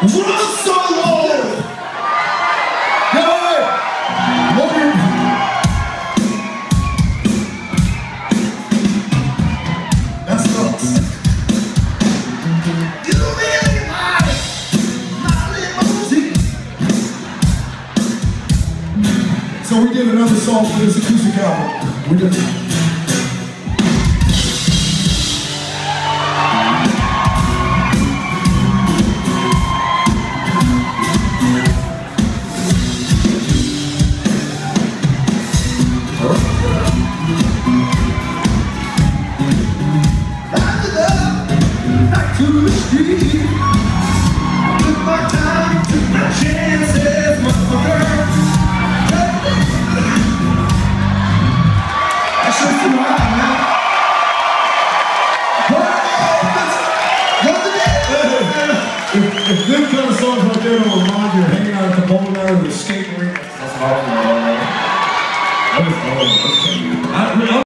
Run solo! That's us. You really like my limousine. So we did another song for this acoustic album. We did it. To the street, took my time, took my chances.